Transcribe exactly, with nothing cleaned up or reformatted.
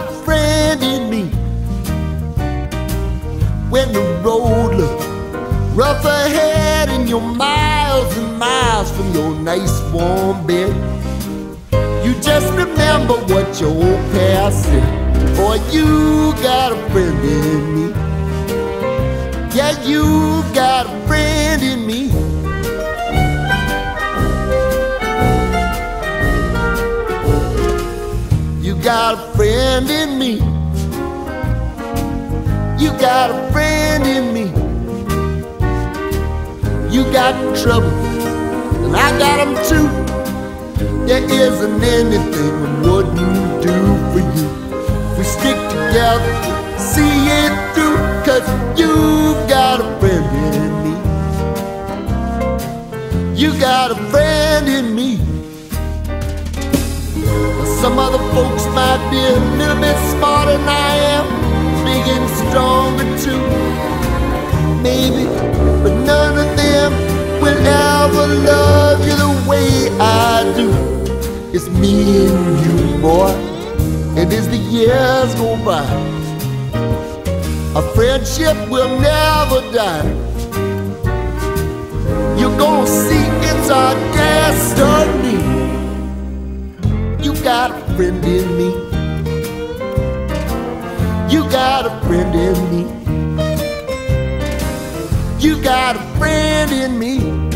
a friend in me. When the road looks rough ahead and you're miles and miles from your nice warm bed, you just remember what your old past said. Boy, you got a friend in me. Yeah, you got a friend in me. You got a friend in me. You got a friend in me. You got trouble, and I got them too. There isn't anything I wouldn't do for you. If we stick together, see it through, 'cause you got a friend in me. You got a friend in me. Some other folks might be a little bit smarter than I am, big and stronger too, maybe, but none of them will ever love you the way I do. It's me and you, boy, and as the years go by, our friendship will never die. You're gonna see it's our destiny. You got a friend in me. You got a friend in me. You got a friend in me.